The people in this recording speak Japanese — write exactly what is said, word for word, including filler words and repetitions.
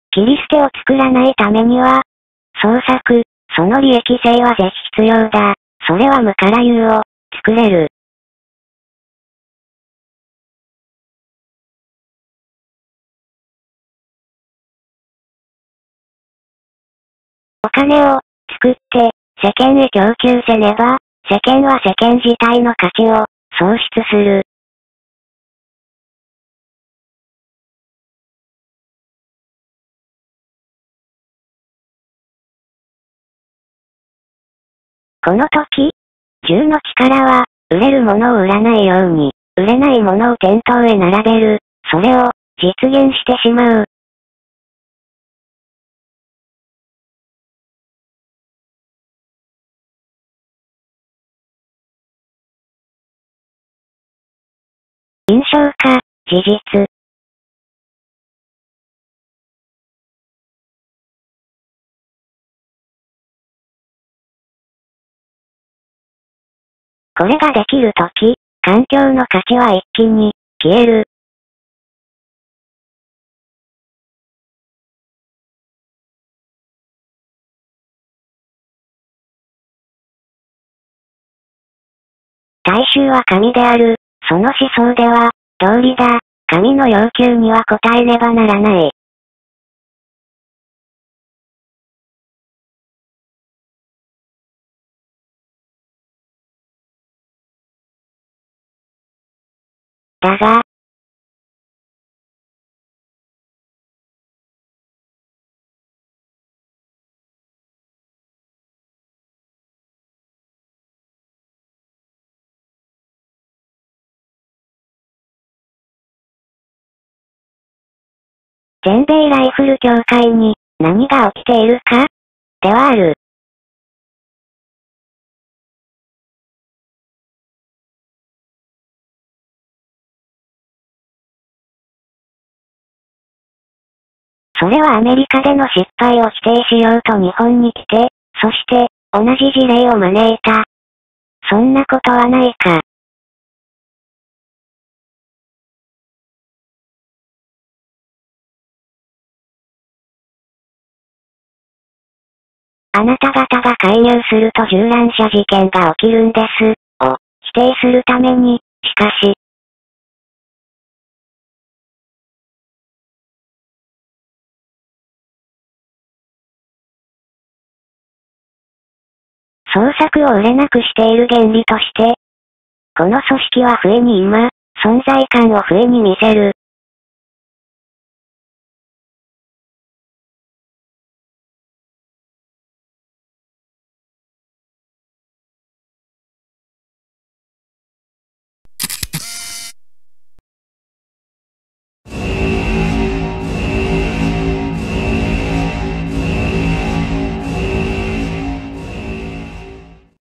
切り捨てを作らないためには、創作、その利益性は絶必要だ。それは無から有を作れる。お金を作って世間へ供給せねば、世間は世間自体の価値を喪失する。この時、銃の力は、売れるものを売らないように、売れないものを店頭へ並べる。それを実現してしまう。印象か、事実。これができるとき、環境の価値は一気に消える。大衆は神である。その思想では、道理だ。神の要求には応えねばならない。だが、全米ライフル協会に何が起きているかではある。それはアメリカでの失敗を否定しようと日本に来て、そして同じ事例を招いた。そんなことはないか。あなた方が介入すると銃乱射事件が起きるんです、を否定するために、しかし、創作を売れなくしている原理として、この組織は不意に今、存在感を不意に見せる。